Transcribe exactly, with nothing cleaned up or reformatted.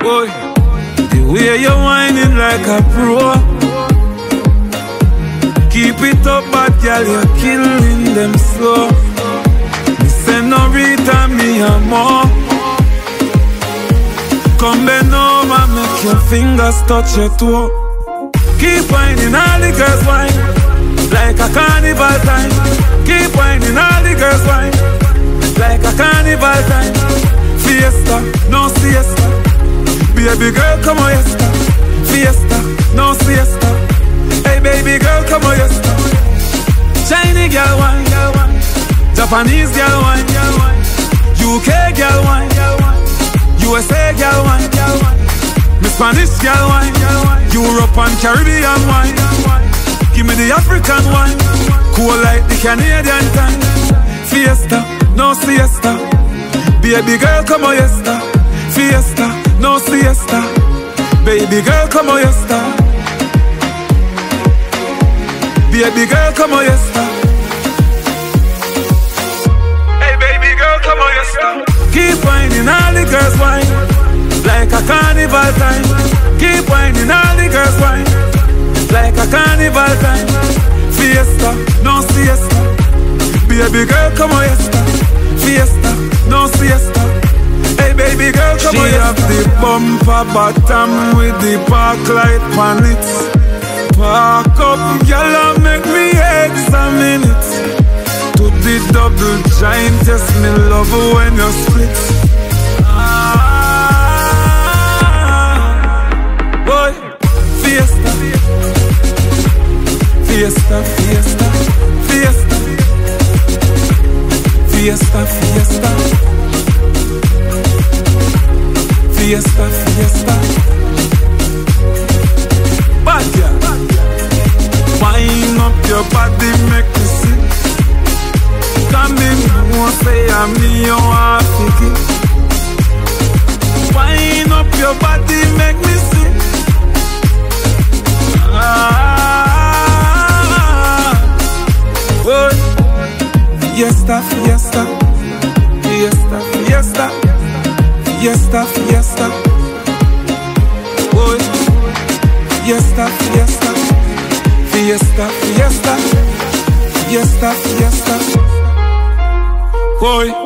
Boy, the way you're whining like a pro. Keep it up, bad girl, you're killing them slow. Me say no return me a more. Come bend over, make your fingers touch your toe. Keep whining, all the girls whine like a carnival time. Keep whining, all the girls whine like a carnival time. Fiesta, no siesta. Baby girl, come on, yesta. Fiesta, no siesta. Hey baby girl, come on, yesta. Chinese girl wine, Japanese girl wine, U K girl wine, U S A girl wine, me Spanish girl wine, Europe and Caribbean wine. Give me the African wine, cool like the Canadian time. Fiesta, no siesta. Baby girl, come on, yesta. Fiesta, no siesta. Baby girl, come on, yesta. Baby girl, come on, yesta. Hey baby girl, come on, yesta. Keep whining, all the girls whine like a carnival time. Keep whining, all the girls whine like a carnival time. Fiesta, no siesta. Baby girl, come on, yesta. Fiesta, no siesta. Hey baby girl, come on, yesta. She have the bumper bottom with the park light on it. Park up, y'all make me examine it. To the double giant, yes, me love when you split. Ah, boy, fiesta, fiesta, fiesta, fiesta, fiesta, fiesta, fiesta, fiesta. Bad girl. Wind up your body, make me see. Come in, won't say I'm me, you are thinking. Wind up your body, make me see. Ah, oh. Fiesta, fiesta, fiesta, fiesta, fiesta, fiesta, oh. Fiesta, fiesta. Fiesta, fiesta, fiesta, fiesta. Boy.